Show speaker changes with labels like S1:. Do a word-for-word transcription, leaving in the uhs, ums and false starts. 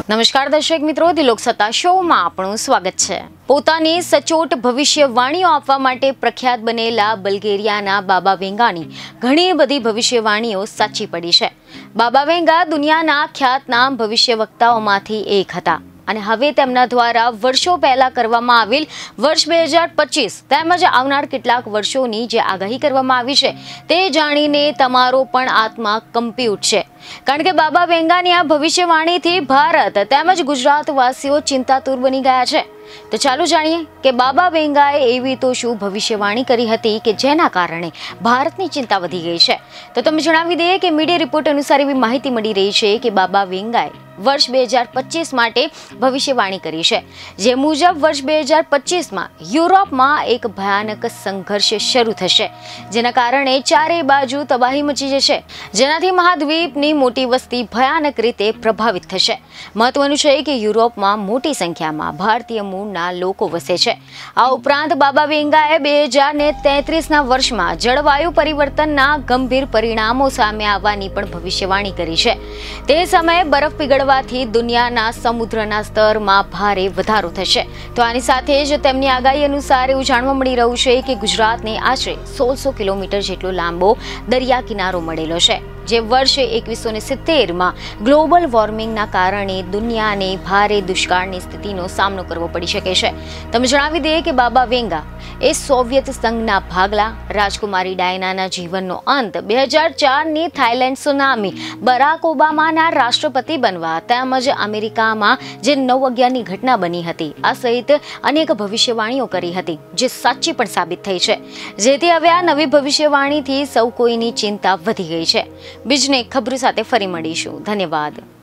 S1: નમસ્કાર દર્શક મિત્રો, દિલોક સત્તા શોમાં આપણું સ્વાગત છે। પોતાની સચોટ ભવિષ્યવાણીઓ આપવા માટે પ્રખ્યાત બનેલા બલ્ગેરિયાના બાબા વેંગાની ઘણી બધી ભવિષ્યવાણીઓ સાચી પડી છે। બાબા વેંગા દુનિયાના ખ્યાતનામ ભવિષ્યવક્તાઓમાંથી એક હતા અને હવે તેમના દ્વારા વર્ષો પહેલા કરવામાં આવેલ વર્ષ બે હજાર પચીસ તેમજ આવનાર કેટલાક વર્ષોની જે આગાહી કરવામાં આવી છે તે જાણીને તમારો પણ આત્મા કંપી ઉઠશે, કારણ કે બાબા વેંગાની આ ભવિષ્યવાણીથી ભારત તેમજ ગુજરાતવાસીઓ ચિંતાતુર બની ગયા છે। તો ચાલો જાણીએ કે બાબા વેંગાએ એવી તો શું ભવિષ્યવાણી કરી હતી કે જેના કારણે ભારતની ચિંતા વધી ગઈ છે। તો તમે જણાવી દઈએ કે મીડિયા રિપોર્ટ અનુસાર એવી માહિતી મળી રહી છે કે બાબા વેંગાએ વર્ષ બે હજાર પચીસ માટે ભવિષ્યવાણી કરી છે, જે મુજબ વર્ષ બે હજાર પચીસમાં યુરોપમાં એક ભયાનક સંઘર્ષ શરૂ થશે, જેના કારણે ચારે બાજુ તબાહી મચી જશે, જેનાથી મહાદ્વીપની મોટી વસ્તી ભયાનક રીતે પ્રભાવિત થશે। મહત્વનું છે કે યુરોપમાં મોટી સંખ્યામાં ભારતીય મૂળના લોકો વસે છે। આ ઉપરાંત બાબા વેંગાએ બે હજાર ને તેત્રીસના વર્ષમાં જળવાયુ પરિવર્તનના ગંભીર પરિણામો સામે આવવાની પણ ભવિષ્યવાણી કરી છે। તે સમયે બરફ પીગળવાથી દુનિયાના સમુદ્રના સ્તરમાં ભારે વધારો થશે। તો આની સાથે જ તેમની આગાહી અનુસાર એવું જાણવા મળી રહ્યું છે કે ગુજરાતને આશરે સોળસો કિલોમીટર જેટલો લાંબો દરિયા કિનારો મળેલો છે, જે વર્ષ એકવીસો ને સિત્તેરમાં ગ્લોબલ વોર્મિંગના કારણે દુનિયાને ભારે દુષ્કાળની સ્થિતિનો સામનો કરવો પડી શકે છે। તમે જણાવી દઈએ કે બાબા વેંગા એ સોવિયત સંઘના ભાગલા, રાજકુમારી ડાયનાના જીવનનો અંત, બે હજાર ચારની થાઈલેન્ડ સુનામી, બરાક ઓબામાના રાષ્ટ્રપતિ બનવા તેમજ અમેરિકામાં જે નવ અગિયારની ઘટના બની હતી, આ સહિત અનેક ભવિષ્યવાણીઓ કરી હતી જે સાચી પણ સાબિત થઈ છે, જેથી હવે આ નવી ભવિષ્યવાણીથી સૌ કોઈની ચિંતા વધી ગઈ છે। બીજને ખબર સાથે ફરી મળીશું। ધન્યવાદ।